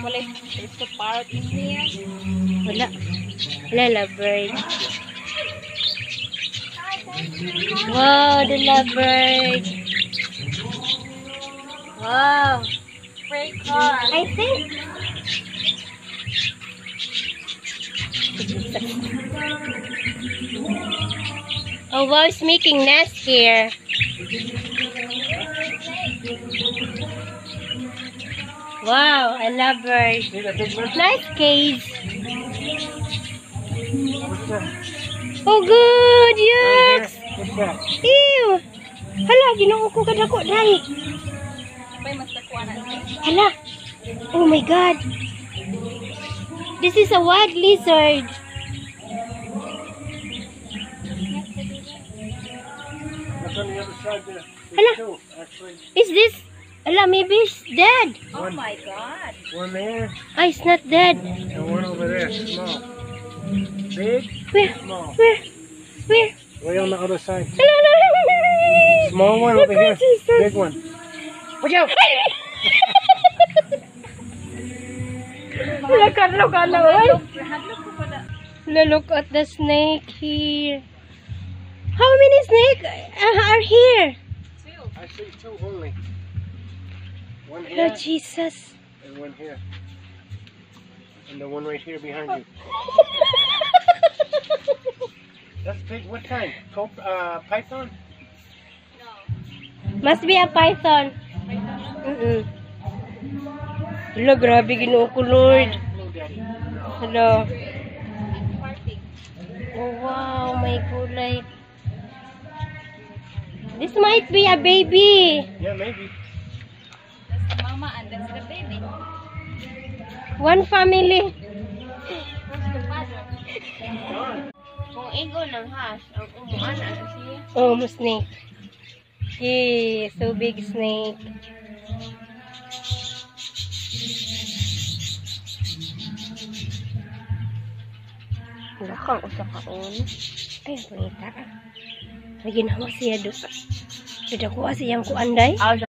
There's a parrot in here. Wala. Wala, lovebird. Wow, the lovebird. Wow. Spray car. I think. Oh, wow, it's making nest here. Wow, I love birds. Nice cage. Oh, good. Yucks. Ew. Hala, ginoo ko kadako, dai. Hala. Oh my God. This is a wild lizard. Hala. Is this? Hala, maybe it's dead. Oh my God. One there. Ah, it's not dead. And one over there, small. Big, Where? small. Where? Where? Way on the other side. Hala. Small one over here. Big one. Watch out! Look at the snake here. How many snakes are here? I see two only. One Oh, here Jesus. and one here. And the one right here behind you. That's big. What kind? Python? Must be a python. Hello, grabe ginoo ko, Lord. Hello. Oh, wow, my gulay. This might be a baby. Yeah, maybe. That's the mama and that's the baby. One family. Where's the father? Kung ego ng hash, ang umuan na siya. Oh, snake. Yay, so big snake. Lakang usa kaon. Ay, pangita. Lagi na siya doon. Sudah kuha siyang kuanday.